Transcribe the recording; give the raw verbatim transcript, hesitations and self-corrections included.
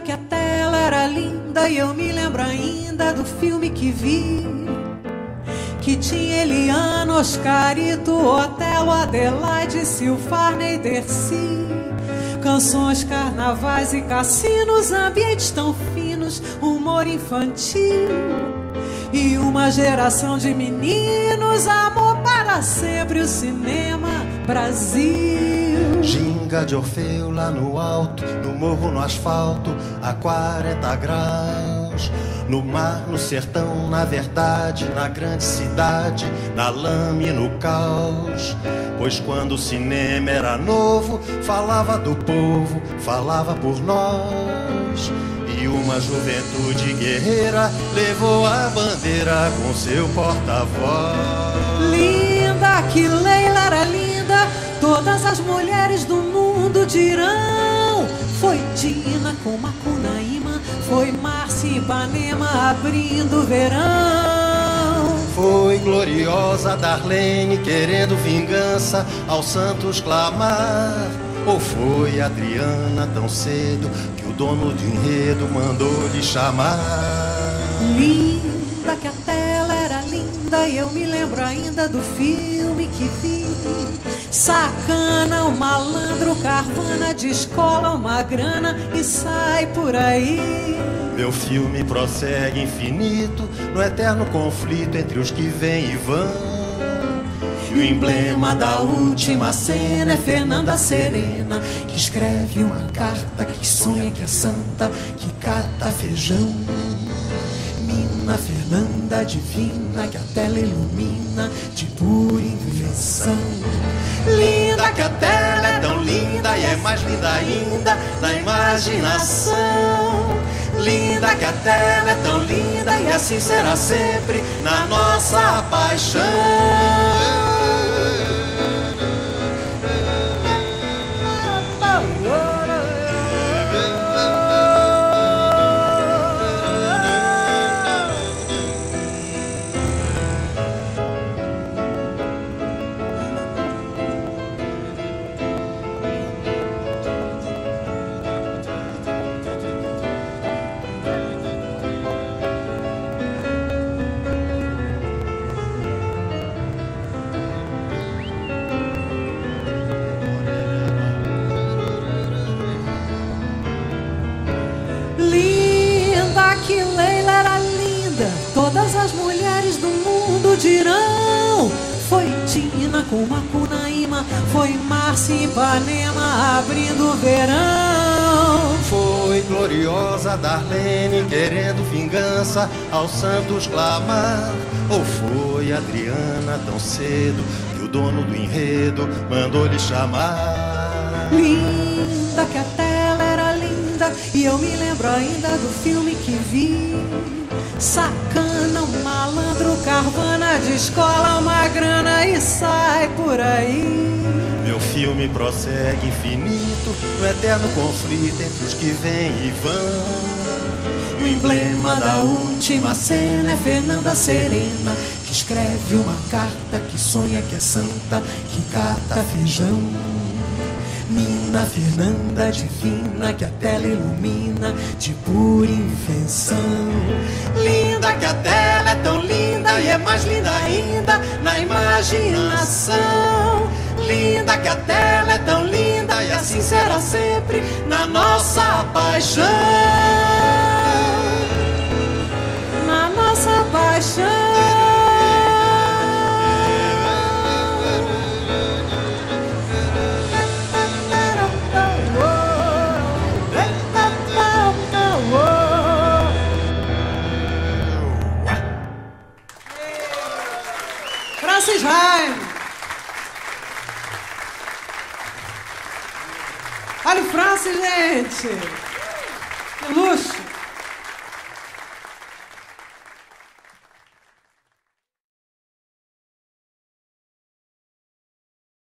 que a tela era linda e eu me lembro ainda do filme que vi, que tinha Eliana, Oscarito, Otelo, Adelaide, Silfarne e Dercy. Canções, carnavais e cassinos, ambientes tão finos, humor infantil e uma geração de meninos, amor para sempre, o cinema Brasil. Ginga de Orfeu lá no alto, no morro, no asfalto, a quarenta graus. No mar, no sertão, na verdade, na grande cidade, na lama e no caos. Pois quando o cinema era novo, falava do povo, falava por nós. E uma juventude guerreira levou a bandeira com seu porta-voz. Linda, que Leila era linda, todas as mulheres do mundo dirão. Foi Dina com Macunaíma, foi Márcia e Ipanema abrindo o verão. Foi gloriosa Darlene querendo vingança aos santos clamar. Ou foi Adriana tão cedo que o dono do enredo mandou lhe chamar? Linda, que a tela era linda e eu me lembro ainda do filme que vi. Sacana, o malandro, carvana, de escola uma grana e sai por aí. Meu filme prossegue infinito no eterno conflito entre os que vêm e vão. E o emblema da última cena é Fernanda Serena, que escreve uma carta, que sonha que é santa, que cata feijão. Mina Fernanda divina, que a tela ilumina de pura invenção. Linda, que a tela é tão linda e é mais linda ainda na imaginação. Linda, que a tela é tão linda e assim será sempre na nossa paixão. Que Leila era linda, todas as mulheres do mundo dirão. Foi Tina com Macunaíma, foi Márcia e Ipanema abrindo o verão. Foi gloriosa Darlene querendo vingança aos santos clamar. Ou foi Adriana tão cedo que o dono do enredo mandou lhe chamar? Linda, que a tela era linda e eu me lembro ainda do filme que vi. Sacana, um malandro, carvana, de escola uma grana e sai por aí. Meu filme prossegue infinito no eterno conflito entre os que vêm e vão. O emblema da última cena é Fernanda Serena, que escreve uma carta, que sonha que é santa, que cata feijão. Mina Fernanda divina, que a tela ilumina de pura invenção. Linda, que a tela é tão linda e é mais linda ainda na imaginação. Linda, que a tela é tão linda e assim será sempre na nossa paixão. Na nossa paixão. Francis Raime. Olha o Francis, gente. Que luxo.